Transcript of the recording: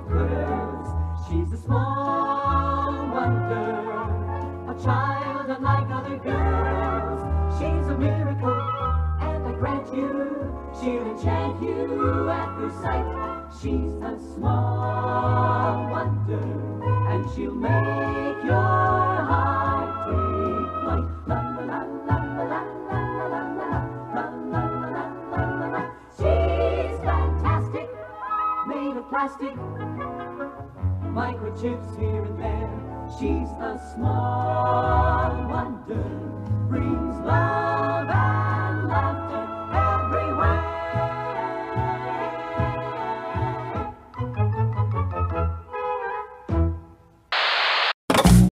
of curves. She's a small wonder, a child unlike other girls. She's a miracle, and I grant you, she'll enchant you at first sight. She's a small wonder, and she'll make your heart take flight. La la la la la la la la la la la la la la. She's fantastic, made of plastic, microchips here and there. She's a small wonder, brings love and